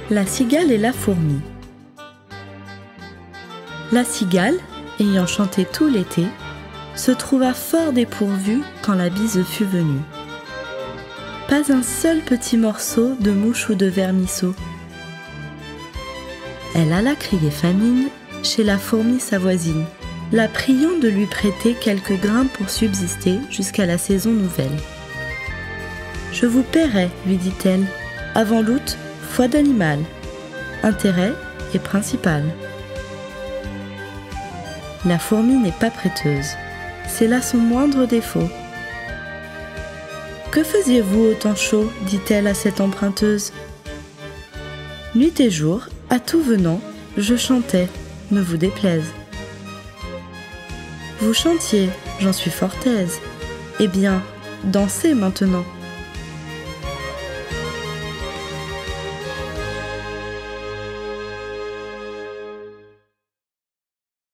La cigale et la fourmi. La cigale, ayant chanté tout l'été, se trouva fort dépourvue quand la bise fut venue. Pas un seul petit morceau de mouche ou de vermisseau. Elle alla crier famine chez la fourmi sa voisine, la priant de lui prêter quelques grains pour subsister jusqu'à la saison nouvelle. « Je vous paierai, lui dit-elle, avant l'août, foi d'animal. Intérêt est principal. » La fourmi n'est pas prêteuse, c'est là son moindre défaut. « Que faisiez-vous au temps chaud » dit-elle à cette emprunteuse. « Nuit et jour, à tout venant, je chantais, ne vous déplaise. »« Vous chantiez, j'en suis fort aise. Eh bien, dansez maintenant. »